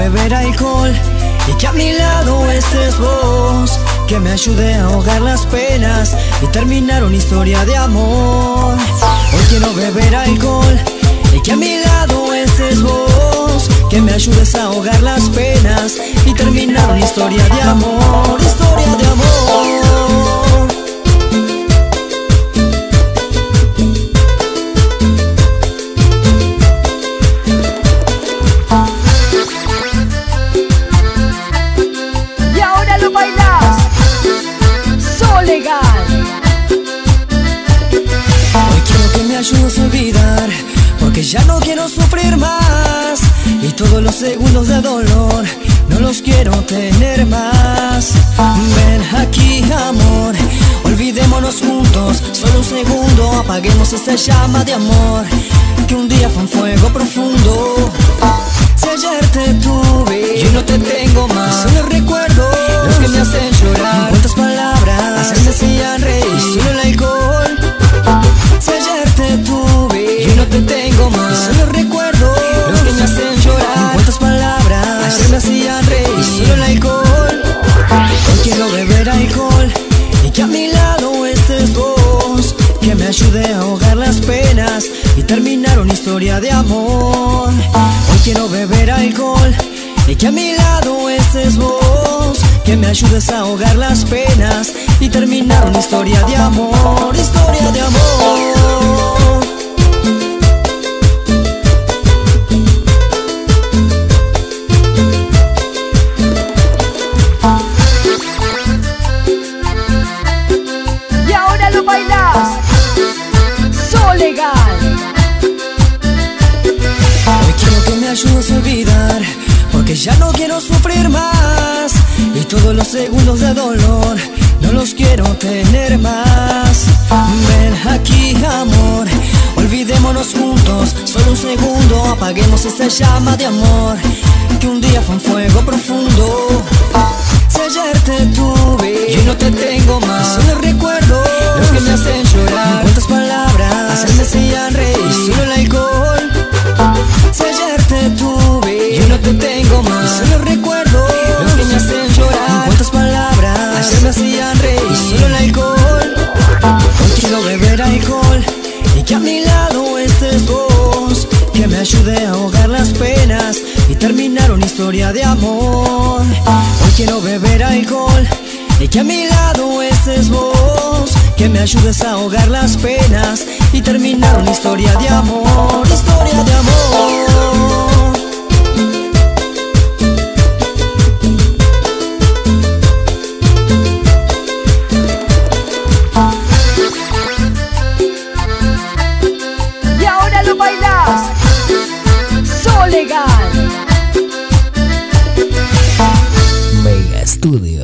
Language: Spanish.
beber alcohol y que a mi lado estés vos, que me ayude a ahogar las penas y terminar una historia de amor. Hoy quiero beber alcohol y que a mi lado estés vos, que me ayudes a ahogar las penas y terminar una historia de amor, historia de amor. Hoy quiero que me ayudes a olvidar, porque ya no quiero sufrir más, y todos los segundos de dolor no los quiero tener más. Ven aquí, amor, olvidémonos juntos, solo un segundo, apaguemos esta llama de amor, que un día fue un fuego profundo. Si ayer te tuve y hoy no te tengo más, solo recuerdo los que me hacen llorar. ¿Cuántas palabras me hacían reír? Solo el alcohol. Si ayer te tuve y hoy no te tengo más, solo recuerdo los que me hacen llorar. ¿Cuántas palabras ayer me hacían reír? Solo el alcohol. Hoy quiero beber alcohol y que a mi lado estés vos, que me ayude a ahogar las penas y terminar una historia de amor. Hoy quiero beber alcohol y que a mi lado estés vos, que me ayudes a ahogar las penas y terminar una historia de amor, historia de amor. Y ahora lo bailas, Solegal. Hoy quiero que me ayudes a olvidar, porque ya no quiero sufrir más, y todos los segundos de dolor no los quiero tener más. Ven aquí, amor, olvidémonos juntos, solo un segundo, apaguemos esta llama de amor, que un día fue un fuego profundo. Si ayer te tuve y hoy no te tengo más, solo recuerdo los que me hacen llorar. ¿Cuántas palabras me hacían reír? Solo el alcohol. Si ayer te tuve y hoy no te tengo más, solo recuerdo los que me hacen llorar. ¿Cuántas palabras ayer me hacían reír? Solo el alcohol. Hoy quiero beber alcohol y que a mi lado estés vos, que me ayude a ahogar las penas y terminar una historia de amor. Hoy quiero beber alcohol y que a mi lado estés vos, que me ayudes a ahogar las penas y terminar una historia de amor, historia de amor. Y ahora lo bailas, Solegal. Mega Studio.